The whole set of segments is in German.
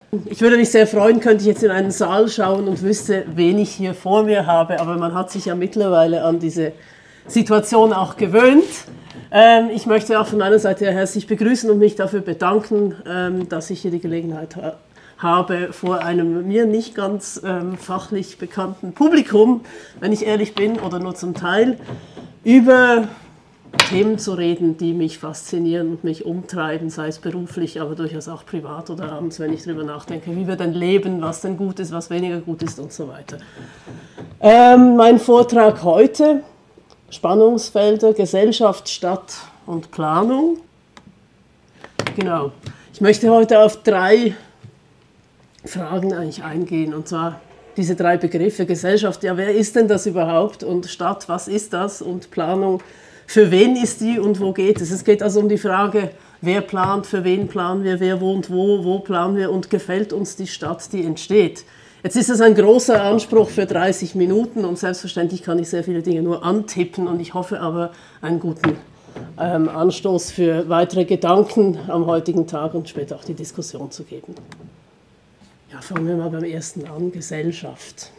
Ich würde mich sehr freuen, könnte ich jetzt in einen Saal schauen und wüsste, wen ich hier vor mir habe, aber man hat sich ja mittlerweile an diese Situation auch gewöhnt. Ich möchte auch von meiner Seite her herzlich begrüßen und mich dafür bedanken, dass ich hier die Gelegenheit habe, vor einem mir nicht ganz fachlich bekannten Publikum, wenn ich ehrlich bin, oder nur zum Teil, über Themen zu reden, die mich faszinieren und mich umtreiben, sei es beruflich, aber durchaus auch privat oder abends, wenn ich darüber nachdenke, wie wir denn leben, was denn gut ist, was weniger gut ist und so weiter. Mein Vortrag heute: Spannungsfelder, Gesellschaft, Stadt und Planung. Genau. Ich möchte heute auf 3 Fragen eigentlich eingehen, und zwar diese 3 Begriffe: Gesellschaft, ja, wer ist denn das überhaupt? Und Stadt, was ist das? Und Planung, für wen ist die und wo geht es? Es geht also um die Frage, wer plant, für wen planen wir, wer wohnt wo planen wir und gefällt uns die Stadt, die entsteht? Jetzt ist das ein großer Anspruch für 30 Minuten und selbstverständlich kann ich sehr viele Dinge nur antippen, und ich hoffe aber, einen guten Anstoß für weitere Gedanken am heutigen Tag und später auch die Diskussion zu geben. Ja, fangen wir mal beim ersten an: Gesellschaft.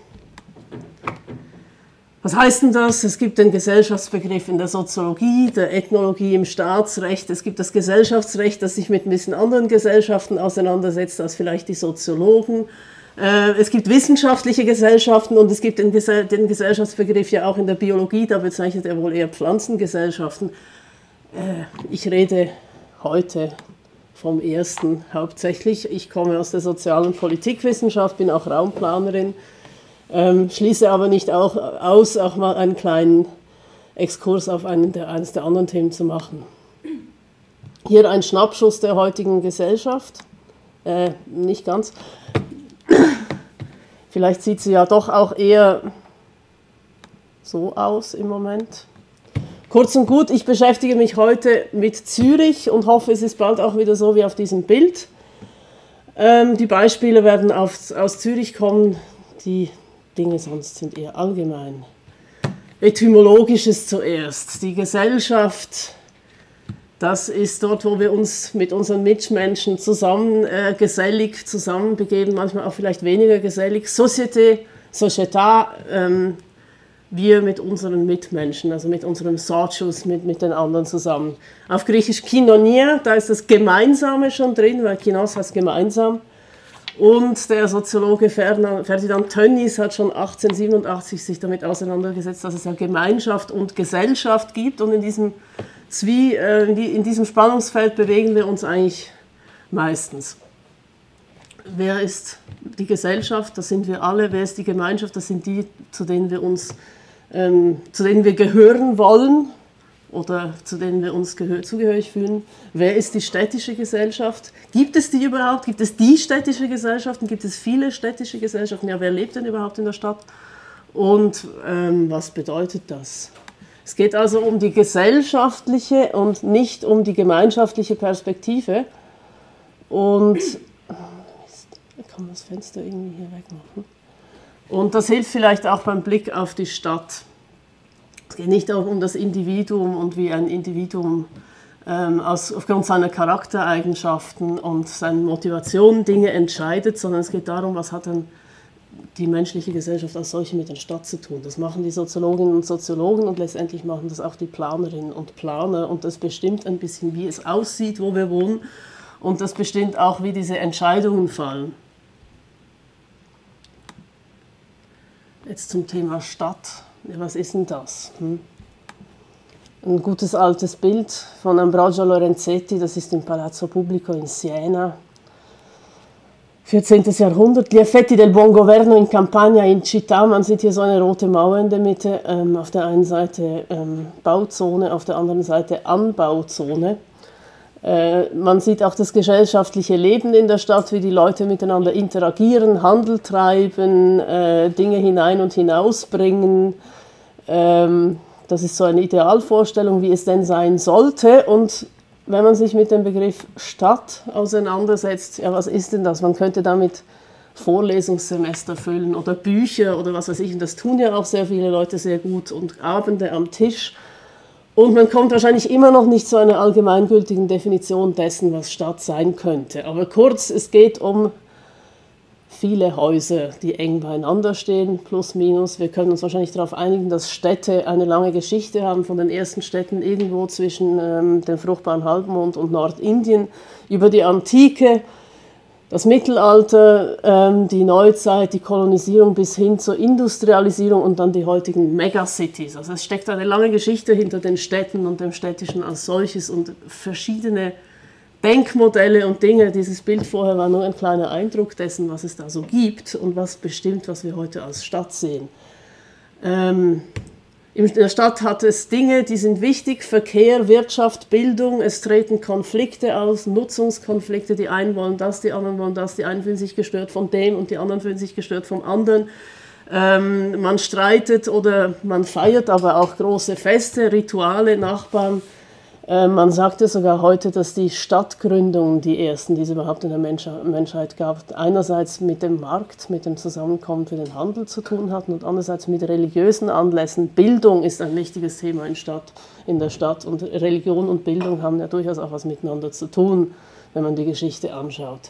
Was heißt denn das? Es gibt den Gesellschaftsbegriff in der Soziologie, der Ethnologie, im Staatsrecht. Es gibt das Gesellschaftsrecht, das sich mit ein bisschen anderen Gesellschaften auseinandersetzt als vielleicht die Soziologen. Es gibt wissenschaftliche Gesellschaften und es gibt den Gesellschaftsbegriff ja auch in der Biologie, da bezeichnet er wohl eher Pflanzengesellschaften. Ich rede heute vom ersten hauptsächlich. Ich komme aus der sozialen Politikwissenschaft, bin auch Raumplanerin, schließe aber nicht auch aus, auch mal einen kleinen Exkurs auf eines der anderen Themen zu machen. Hier ein Schnappschuss der heutigen Gesellschaft. Nicht ganz. Vielleicht sieht sie ja doch auch eher so aus im Moment. Kurz und gut, ich beschäftige mich heute mit Zürich und hoffe, es ist bald auch wieder so wie auf diesem Bild. Die Beispiele werden aus Zürich kommen, die Dinge sonst sind eher allgemein. Etymologisches zuerst. Die Gesellschaft, das ist dort, wo wir uns mit unseren Mitmenschen gesellig zusammenbegeben, manchmal auch vielleicht weniger gesellig. Société, wir mit unseren Mitmenschen, also mit unserem Sozius, mit den anderen zusammen. Auf Griechisch Kinonia, da ist das Gemeinsame schon drin, weil Kinos heißt gemeinsam. Und der Soziologe Ferdinand Tönnies hat schon 1887 sich damit auseinandergesetzt, dass es ja Gemeinschaft und Gesellschaft gibt, und in diesem Spannungsfeld bewegen wir uns eigentlich meistens. Wer ist die Gesellschaft? Das sind wir alle. Wer ist die Gemeinschaft? Das sind die, zu denen wir gehören wollen oder zu denen wir uns zugehörig fühlen. Wer ist die städtische Gesellschaft? Gibt es die überhaupt? Gibt es die städtische Gesellschaften? Gibt es viele städtische Gesellschaften? Ja, wer lebt denn überhaupt in der Stadt? Und was bedeutet das? Es geht also um die gesellschaftliche und nicht um die gemeinschaftliche Perspektive. Und ich kann das Fenster irgendwie hier wegmachen. Und das hilft vielleicht auch beim Blick auf die Stadt. Es geht nicht auch um das Individuum und wie ein Individuum aufgrund seiner Charaktereigenschaften und seiner Motivation Dinge entscheidet, sondern es geht darum, was hat denn die menschliche Gesellschaft als solche mit der Stadt zu tun. Das machen die Soziologinnen und Soziologen und letztendlich machen das auch die Planerinnen und Planer, und das bestimmt ein bisschen, wie es aussieht, wo wir wohnen, und das bestimmt auch, wie diese Entscheidungen fallen. Jetzt zum Thema Stadt. Ja, was ist denn das? Ein gutes altes Bild von Ambrogio Lorenzetti, das ist im Palazzo Pubblico in Siena. 14. Jahrhundert. Gli effetti del buon governo in campagna in città. Man sieht hier so eine rote Mauer in der Mitte. Auf der einen Seite Bauzone, auf der anderen Seite Anbauzone. Man sieht auch das gesellschaftliche Leben in der Stadt, wie die Leute miteinander interagieren, Handel treiben, Dinge hinein und hinausbringen. Das ist so eine Idealvorstellung, wie es denn sein sollte. Und wenn man sich mit dem Begriff Stadt auseinandersetzt, ja, was ist denn das? Man könnte damit Vorlesungssemester füllen oder Bücher oder was weiß ich. Und das tun ja auch sehr viele Leute sehr gut, und Abende am Tisch. Und man kommt wahrscheinlich immer noch nicht zu einer allgemeingültigen Definition dessen, was Stadt sein könnte. Aber kurz, es geht um viele Häuser, die eng beieinander stehen, plus minus. Wir können uns wahrscheinlich darauf einigen, dass Städte eine lange Geschichte haben, von den ersten Städten irgendwo zwischen dem fruchtbaren Halbmond und Nordindien über die Antike, das Mittelalter, die Neuzeit, die Kolonisierung bis hin zur Industrialisierung und dann die heutigen Megacities. Also es steckt eine lange Geschichte hinter den Städten und dem Städtischen als solches und verschiedene Denkmodelle und Dinge. Dieses Bild vorher war nur ein kleiner Eindruck dessen, was es da so gibt und was bestimmt, was wir heute als Stadt sehen. In der Stadt hat es Dinge, die sind wichtig: Verkehr, Wirtschaft, Bildung. Es treten Konflikte aus, Nutzungskonflikte. Die einen wollen das, die anderen wollen das. Die einen fühlen sich gestört von dem und die anderen fühlen sich gestört vom anderen. Man streitet oder man feiert aber auch große Feste, Rituale, Nachbarn. Man sagte sogar heute, dass die Stadtgründungen, die ersten, die es überhaupt in der Menschheit gab, einerseits mit dem Markt, mit dem Zusammenkommen für den Handel zu tun hatten und andererseits mit religiösen Anlässen. Bildung ist ein wichtiges Thema in der Stadt und Religion und Bildung haben ja durchaus auch was miteinander zu tun, wenn man die Geschichte anschaut.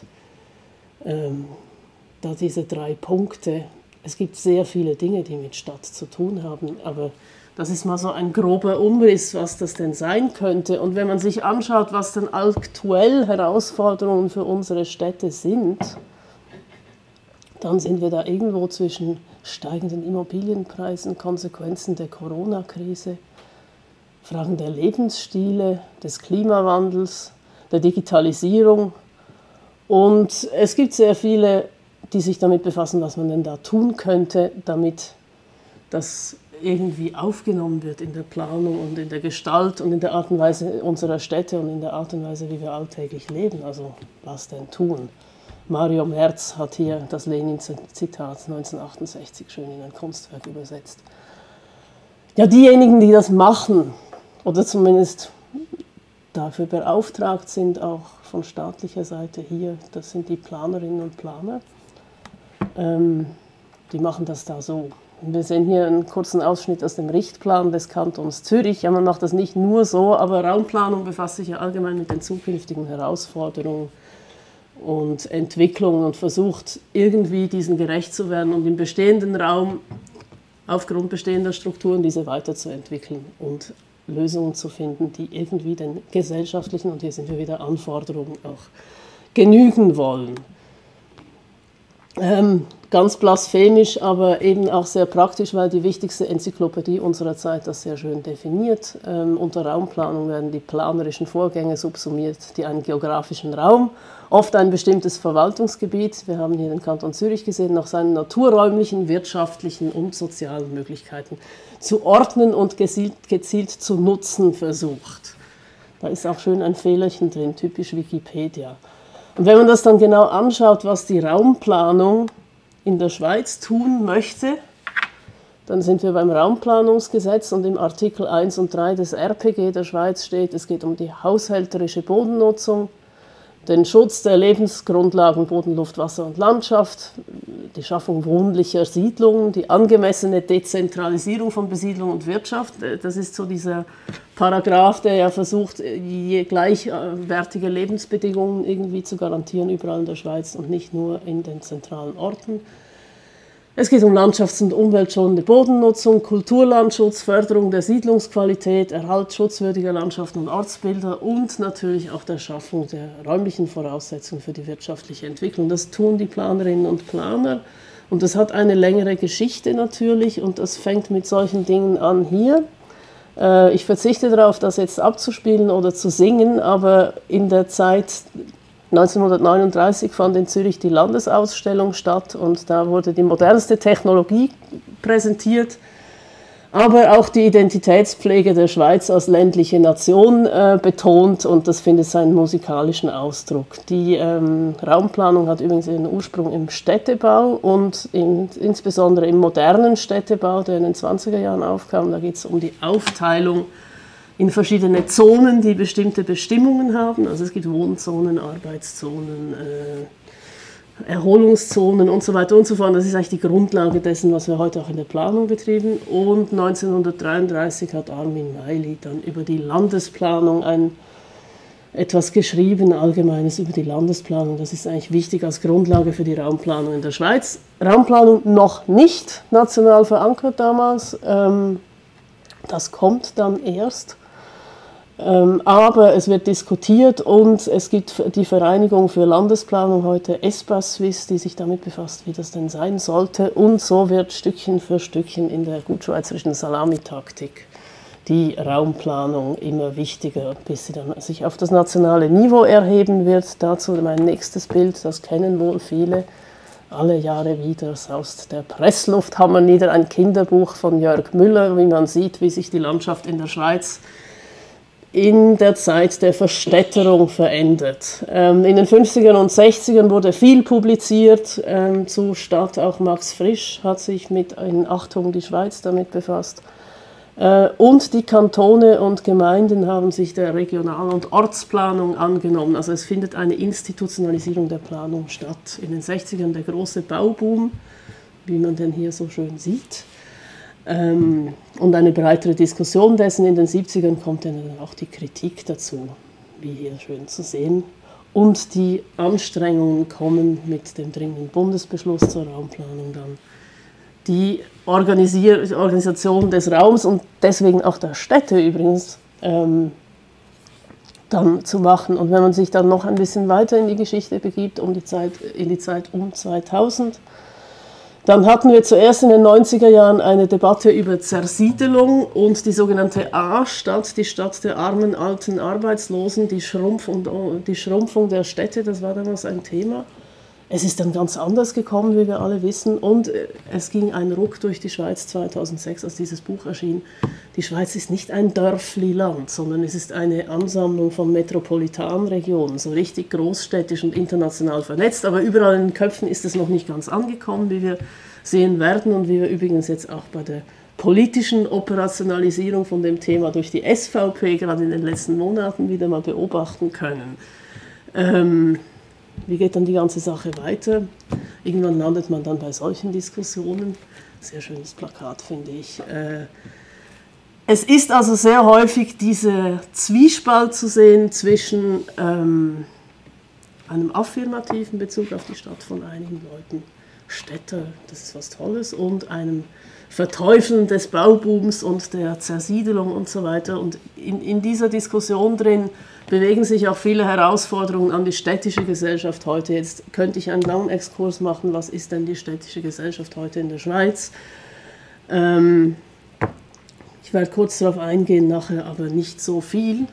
Da diese 3 Punkte, es gibt sehr viele Dinge, die mit Stadt zu tun haben, aber das ist mal so ein grober Umriss, was das denn sein könnte. Und wenn man sich anschaut, was denn aktuell Herausforderungen für unsere Städte sind, dann sind wir da irgendwo zwischen steigenden Immobilienpreisen, Konsequenzen der Corona-Krise, Fragen der Lebensstile, des Klimawandels, der Digitalisierung. Und es gibt sehr viele, die sich damit befassen, was man denn da tun könnte, damit das irgendwie aufgenommen wird in der Planung und in der Gestalt und in der Art und Weise unserer Städte und in der Art und Weise, wie wir alltäglich leben. Also was denn tun? Mario Merz hat hier das Lenin-Zitat 1968 schön in ein Kunstwerk übersetzt. Ja, diejenigen, die das machen oder zumindest dafür beauftragt sind, auch von staatlicher Seite hier, das sind die Planerinnen und Planer, die machen das da so. Wir sehen hier einen kurzen Ausschnitt aus dem Richtplan des Kantons Zürich. Ja, man macht das nicht nur so, aber Raumplanung befasst sich ja allgemein mit den zukünftigen Herausforderungen und Entwicklungen und versucht irgendwie diesen gerecht zu werden und im bestehenden Raum aufgrund bestehender Strukturen diese weiterzuentwickeln und Lösungen zu finden, die irgendwie den gesellschaftlichen, und hier sind wir wieder, Anforderungen auch genügen wollen. Ganz blasphemisch, aber eben auch sehr praktisch, weil die wichtigste Enzyklopädie unserer Zeit das sehr schön definiert. Unter Raumplanung werden die planerischen Vorgänge subsumiert, die einen geografischen Raum, oft ein bestimmtes Verwaltungsgebiet, wir haben hier den Kanton Zürich gesehen, nach seinen naturräumlichen, wirtschaftlichen und sozialen Möglichkeiten zu ordnen und gezielt zu nutzen versucht. Da ist auch schön ein Fehlerchen drin, typisch Wikipedia. Und wenn man das dann genau anschaut, was die Raumplanung in der Schweiz tun möchte, dann sind wir beim Raumplanungsgesetz und im Artikel 1 und 3 des RPG der Schweiz steht, es geht um die haushälterische Bodennutzung, den Schutz der Lebensgrundlagen Boden, Luft, Wasser und Landschaft, die Schaffung wohnlicher Siedlungen, die angemessene Dezentralisierung von Besiedlung und Wirtschaft. Das ist so dieser Paragraph, der ja versucht, gleichwertige Lebensbedingungen irgendwie zu garantieren überall in der Schweiz und nicht nur in den zentralen Orten. Es geht um landschafts- und umweltschonende Bodennutzung, Kulturlandschutz, Förderung der Siedlungsqualität, Erhalt schutzwürdiger Landschaften und Ortsbilder und natürlich auch der Schaffung der räumlichen Voraussetzungen für die wirtschaftliche Entwicklung. Das tun die Planerinnen und Planer und das hat eine längere Geschichte natürlich und das fängt mit solchen Dingen an hier. Ich verzichte darauf, das jetzt abzuspielen oder zu singen, aber in der Zeit 1939 fand in Zürich die Landesausstellung statt und da wurde die modernste Technologie präsentiert, aber auch die Identitätspflege der Schweiz als ländliche Nation betont und das findet seinen musikalischen Ausdruck. Die Raumplanung hat übrigens ihren Ursprung im Städtebau und insbesondere im modernen Städtebau, der in den 20er Jahren aufkam. Da geht es um die Aufteilung in verschiedene Zonen, die bestimmte Bestimmungen haben. Also es gibt Wohnzonen, Arbeitszonen, Erholungszonen und so weiter und so fort. Das ist eigentlich die Grundlage dessen, was wir heute auch in der Planung betrieben. Und 1933 hat Armin Meili dann über die Landesplanung ein etwas geschrieben, Allgemeines über die Landesplanung. Das ist eigentlich wichtig als Grundlage für die Raumplanung in der Schweiz. Raumplanung noch nicht national verankert damals, das kommt dann erst. Aber es wird diskutiert und es gibt die Vereinigung für Landesplanung heute, Espace Suisse, die sich damit befasst, wie das denn sein sollte. Und so wird Stückchen für Stückchen in der gutschweizerischen Salamitaktik die Raumplanung immer wichtiger, bis sie dann sich auf das nationale Niveau erheben wird. Dazu mein nächstes Bild, das kennen wohl viele. Alle Jahre wieder saust der Presslufthammer nieder, ein Kinderbuch von Jörg Müller, wie man sieht, wie sich die Landschaft in der Schweiz in der Zeit der Verstädterung verändert. In den 50ern und 60ern wurde viel publiziert zur Stadt, auch Max Frisch hat sich mit in Achtung die Schweiz damit befasst. Und die Kantone und Gemeinden haben sich der Regional- und Ortsplanung angenommen. Also es findet eine Institutionalisierung der Planung statt. In den 60ern der große Bauboom, wie man den hier so schön sieht. Und eine breitere Diskussion dessen. In den 70ern kommt dann auch die Kritik dazu, wie hier schön zu sehen. Und die Anstrengungen kommen mit dem dringenden Bundesbeschluss zur Raumplanung dann. Die Organisation des Raums und deswegen auch der Städte übrigens dann zu machen. Und wenn man sich dann noch ein bisschen weiter in die Geschichte begibt, in die Zeit um 2000, dann hatten wir zuerst in den 90er Jahren eine Debatte über Zersiedelung und die sogenannte A-Stadt, die Stadt der armen, alten Arbeitslosen, die Schrumpfung der Städte, das war damals ein Thema. Es ist dann ganz anders gekommen, wie wir alle wissen, und es ging ein Ruck durch die Schweiz 2006, als dieses Buch erschien. Die Schweiz ist nicht ein Dörfli-Land, sondern es ist eine Ansammlung von Metropolitanregionen, so richtig großstädtisch und international vernetzt, aber überall in den Köpfen ist es noch nicht ganz angekommen, wie wir sehen werden und wie wir übrigens jetzt auch bei der politischen Operationalisierung von dem Thema durch die SVP gerade in den letzten Monaten wieder mal beobachten können. Wie geht dann die ganze Sache weiter? Irgendwann landet man dann bei solchen Diskussionen. Sehr schönes Plakat, finde ich. Es ist also sehr häufig dieser Zwiespalt zu sehen zwischen einem affirmativen Bezug auf die Stadt von einigen Leuten, Städter, das ist was Tolles, und einem Verteufeln des Baubooms und der Zersiedelung und so weiter. Und in dieser Diskussion drin bewegen sich auch viele Herausforderungen an die städtische Gesellschaft heute. Jetzt könnte ich einen langen Exkurs machen, was ist denn die städtische Gesellschaft heute in der Schweiz? Ich werde kurz darauf eingehen, nachher aber nicht so viel.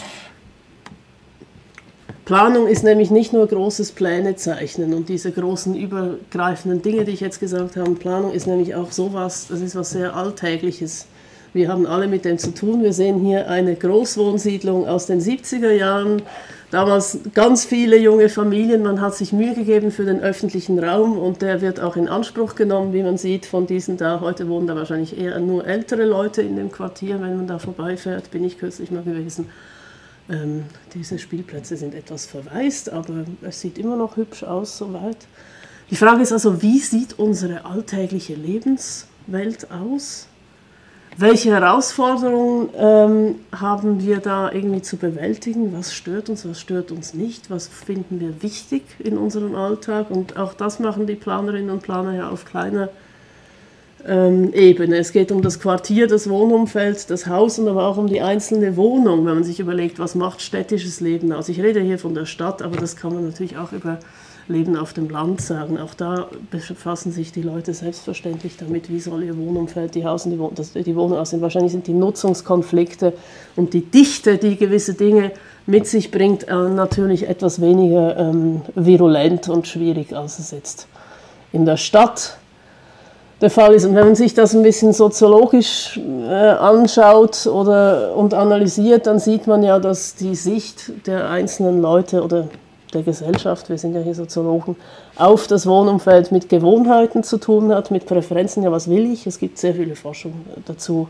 Planung ist nämlich nicht nur großes Pläne zeichnen und diese großen übergreifenden Dinge, die ich jetzt gesagt habe. Planung ist nämlich auch sowas, das ist was sehr Alltägliches. Wir haben alle mit dem zu tun. Wir sehen hier eine Großwohnsiedlung aus den 70er Jahren. Damals ganz viele junge Familien. Man hat sich Mühe gegeben für den öffentlichen Raum und der wird auch in Anspruch genommen, wie man sieht, von diesen da. Heute wohnen da wahrscheinlich eher nur ältere Leute in dem Quartier, wenn man da vorbeifährt. Bin ich kürzlich mal gewesen. Diese Spielplätze sind etwas verwaist, aber es sieht immer noch hübsch aus soweit. Die Frage ist also, wie sieht unsere alltägliche Lebenswelt aus? Welche Herausforderungen haben wir da irgendwie zu bewältigen? Was stört uns nicht? Was finden wir wichtig in unserem Alltag? Und auch das machen die Planerinnen und Planer ja auf kleiner Ebene. Es geht um das Quartier, das Wohnumfeld, das Haus und aber auch um die einzelne Wohnung, wenn man sich überlegt, was macht städtisches Leben aus. Ich rede hier von der Stadt, aber das kann man natürlich auch über Leben auf dem Land sagen. Auch da befassen sich die Leute selbstverständlich damit, wie soll ihr Wohnumfeld, die Wohnung aussehen. Wahrscheinlich sind die Nutzungskonflikte und die Dichte, die gewisse Dinge mit sich bringt, natürlich etwas weniger virulent und schwierig, als es jetzt in der Stadt der Fall ist. Und wenn man sich das ein bisschen soziologisch anschaut und analysiert, dann sieht man ja, dass die Sicht der einzelnen Leute oder der Gesellschaft, wir sind ja hier Soziologen, auf das Wohnumfeld mit Gewohnheiten zu tun hat, mit Präferenzen. Ja, was will ich? Es gibt sehr viele Forschung dazu,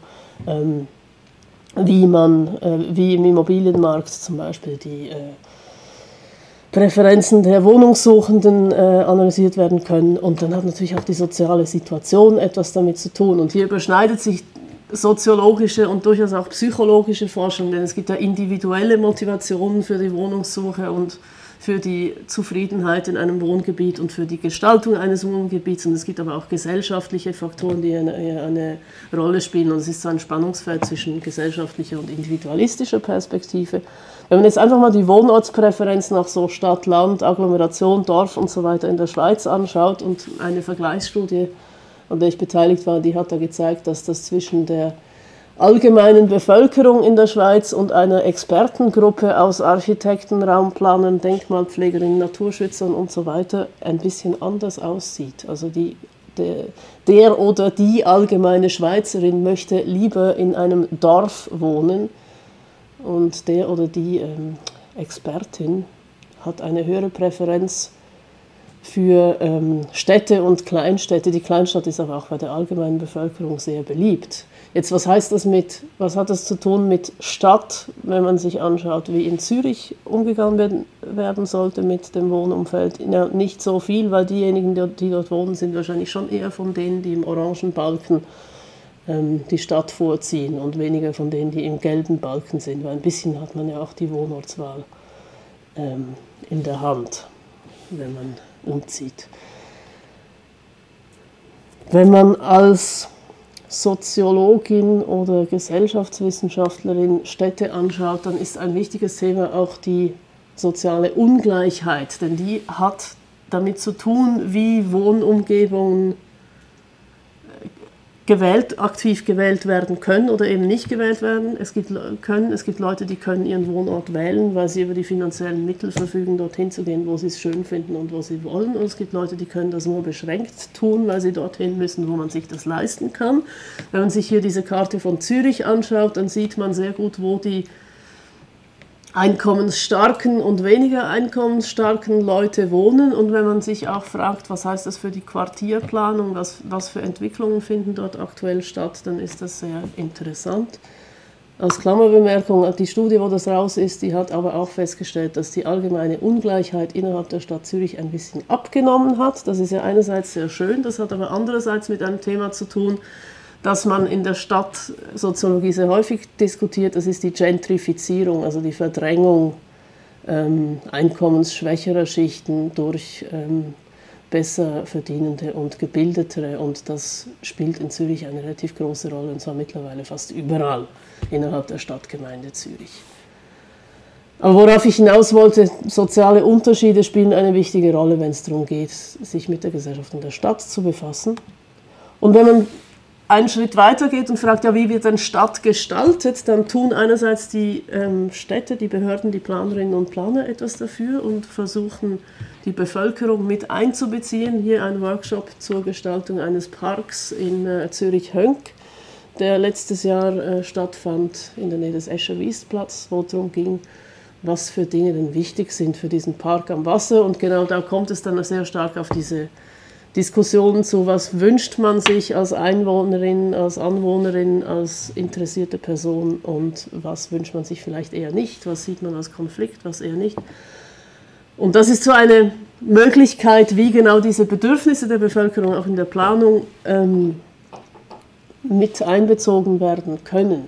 wie im Immobilienmarkt zum Beispiel die Präferenzen der Wohnungssuchenden analysiert werden können. Und dann hat natürlich auch die soziale Situation etwas damit zu tun. Und hier überschneidet sich soziologische und durchaus auch psychologische Forschung, denn es gibt ja individuelle Motivationen für die Wohnungssuche und für die Zufriedenheit in einem Wohngebiet und für die Gestaltung eines Wohngebiets. Und es gibt aber auch gesellschaftliche Faktoren, die eine Rolle spielen. Und es ist so ein Spannungsfeld zwischen gesellschaftlicher und individualistischer Perspektive. Wenn man jetzt einfach mal die Wohnortspräferenz nach so Stadt, Land, Agglomeration, Dorf und so weiter in der Schweiz anschaut und eine Vergleichsstudie, an der ich beteiligt war, die hat da gezeigt, dass das zwischen der allgemeinen Bevölkerung in der Schweiz und einer Expertengruppe aus Architekten, Raumplanern, Denkmalpflegerinnen, Naturschützern und so weiter ein bisschen anders aussieht. Also der oder die allgemeine Schweizerin möchte lieber in einem Dorf wohnen und der oder die Expertin hat eine höhere Präferenz für Städte und Kleinstädte. Die Kleinstadt ist aber auch bei der allgemeinen Bevölkerung sehr beliebt. Jetzt, was hat das zu tun mit Stadt, wenn man sich anschaut, wie in Zürich umgegangen werden sollte mit dem Wohnumfeld? Ja, nicht so viel, weil diejenigen, die dort wohnen, sind wahrscheinlich schon eher von denen, die im orangen Balken die Stadt vorziehen und weniger von denen, die im gelben Balken sind, weil ein bisschen hat man ja auch die Wohnortswahl in der Hand, wenn man umzieht. Wenn man als Soziologin oder Gesellschaftswissenschaftlerin Städte anschaut, dann ist ein wichtiges Thema auch die soziale Ungleichheit, denn die hat damit zu tun, wie Wohnumgebungen aktiv gewählt werden können oder eben nicht gewählt werden. Es gibt Leute, die können ihren Wohnort wählen, weil sie über die finanziellen Mittel verfügen, dorthin zu gehen, wo sie es schön finden und wo sie wollen. Und es gibt Leute, die können das nur beschränkt tun, weil sie dorthin müssen, wo man sich das leisten kann. Wenn man sich hier diese Karte von Zürich anschaut, dann sieht man sehr gut, wo die einkommensstarken und weniger einkommensstarken Leute wohnen. Und wenn man sich auch fragt, was heißt das für die Quartierplanung, was für Entwicklungen finden dort aktuell statt, dann ist das sehr interessant. Als Klammerbemerkung, die Studie, wo das raus ist, die hat aber auch festgestellt, dass die allgemeine Ungleichheit innerhalb der Stadt Zürich ein bisschen abgenommen hat. Das ist ja einerseits sehr schön, das hat aber andererseits mit einem Thema zu tun, dass man in der Stadtsoziologie sehr häufig diskutiert, das ist die Gentrifizierung, also die Verdrängung einkommensschwächerer Schichten durch besser verdienende und gebildetere. Und das spielt in Zürich eine relativ große Rolle, und zwar mittlerweile fast überall innerhalb der Stadtgemeinde Zürich. Aber worauf ich hinaus wollte, soziale Unterschiede spielen eine wichtige Rolle, wenn es darum geht, sich mit der Gesellschaft und der Stadt zu befassen. Und wenn man einen Schritt weiter geht und fragt, ja, wie wird denn Stadt gestaltet, dann tun einerseits die Städte, die Behörden, die Planerinnen und Planer etwas dafür und versuchen, die Bevölkerung mit einzubeziehen. Hier ein Workshop zur Gestaltung eines Parks in Zürich-Hönk, der letztes Jahr stattfand in der Nähe des Escher-Wiest-Platz, wo es darum ging, was für Dinge denn wichtig sind für diesen Park am Wasser. Und genau da kommt es dann sehr stark auf diese Diskussionen zu, was wünscht man sich als Einwohnerin, als Anwohnerin, als interessierte Person und was wünscht man sich vielleicht eher nicht, was sieht man als Konflikt, was eher nicht. Und das ist so eine Möglichkeit, wie genau diese Bedürfnisse der Bevölkerung auch in der Planung mit einbezogen werden können.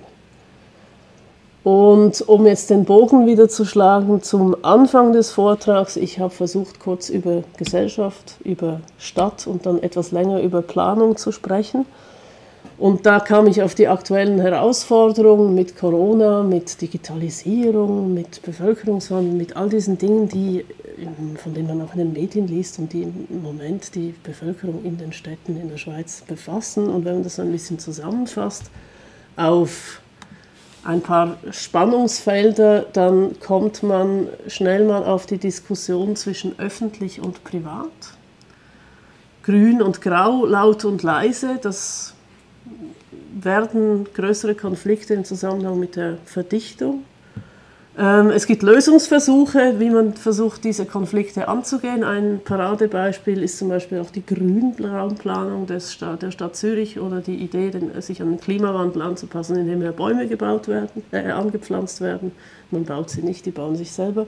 Und um jetzt den Bogen wieder zu schlagen zum Anfang des Vortrags, ich habe versucht, kurz über Gesellschaft, über Stadt und dann etwas länger über Planung zu sprechen. Und da kam ich auf die aktuellen Herausforderungen mit Corona, mit Digitalisierung, mit Bevölkerungswandel, mit all diesen Dingen, von denen man auch in den Medien liest und die im Moment die Bevölkerung in den Städten in der Schweiz befassen. Und wenn man das ein bisschen zusammenfasst auf ein paar Spannungsfelder, dann kommt man schnell mal auf die Diskussion zwischen öffentlich und privat. Grün und grau, laut und leise, das werden größere Konflikte im Zusammenhang mit der Verdichtung. Es gibt Lösungsversuche, wie man versucht, diese Konflikte anzugehen. Ein Paradebeispiel ist zum Beispiel auch die Grünraumplanung der Stadt Zürich oder die Idee, sich an den Klimawandel anzupassen, indem mehr Bäume angepflanzt werden. Man baut sie nicht, die bauen sich selber.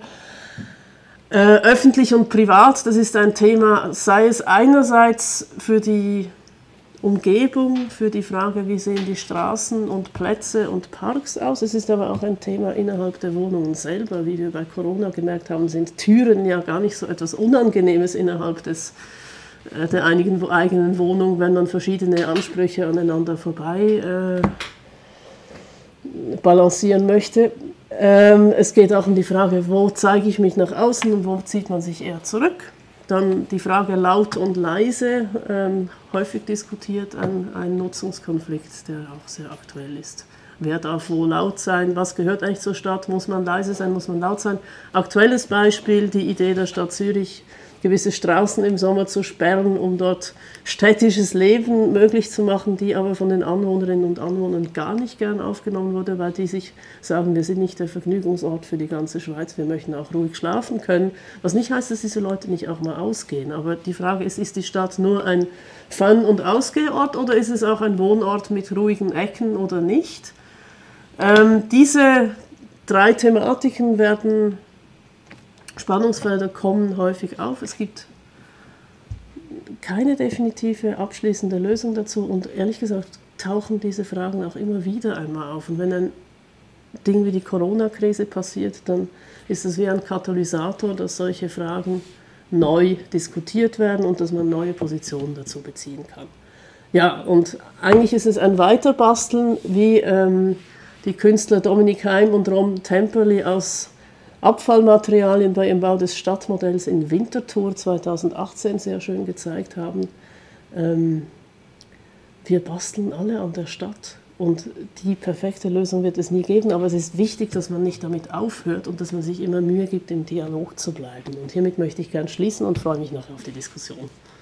Öffentlich und privat, das ist ein Thema, sei es einerseits für die Umgebung, für die Frage, wie sehen die Straßen und Plätze und Parks aus. Es ist aber auch ein Thema innerhalb der Wohnungen selber. Wie wir bei Corona gemerkt haben, sind Türen ja gar nicht so etwas Unangenehmes innerhalb der eigenen Wohnung, wenn man verschiedene Ansprüche aneinander vorbei balancieren möchte. Es geht auch um die Frage, wo zeige ich mich nach außen und wo zieht man sich eher zurück. Dann die Frage laut und leise, häufig diskutiert, ein Nutzungskonflikt, der auch sehr aktuell ist. Wer darf wo laut sein? Was gehört eigentlich zur Stadt? Muss man leise sein? Muss man laut sein? Aktuelles Beispiel, die Idee der Stadt Zürich, gewisse Straßen im Sommer zu sperren, um dort städtisches Leben möglich zu machen, die aber von den Anwohnerinnen und Anwohnern gar nicht gern aufgenommen wurde, weil die sich sagen, wir sind nicht der Vergnügungsort für die ganze Schweiz, wir möchten auch ruhig schlafen können. Was nicht heißt, dass diese Leute nicht auch mal ausgehen. Aber die Frage ist die Stadt nur ein Fun- und Ausgehort oder ist es auch ein Wohnort mit ruhigen Ecken oder nicht? Diese 3 Thematiken werden Spannungsfelder kommen häufig auf. Es gibt keine definitive abschließende Lösung dazu und ehrlich gesagt tauchen diese Fragen auch immer wieder einmal auf. Und wenn ein Ding wie die Corona-Krise passiert, dann ist es wie ein Katalysator, dass solche Fragen neu diskutiert werden und dass man neue Positionen dazu beziehen kann. Ja, und eigentlich ist es ein Weiterbasteln, wie die Künstler Dominik Heim und Rom Temperley aus Abfallmaterialien bei dem Bau des Stadtmodells in Winterthur 2018 sehr schön gezeigt haben. Wir basteln alle an der Stadt und die perfekte Lösung wird es nie geben, aber es ist wichtig, dass man nicht damit aufhört und dass man sich immer Mühe gibt, im Dialog zu bleiben. Und hiermit möchte ich gern schließen und freue mich nachher auf die Diskussion.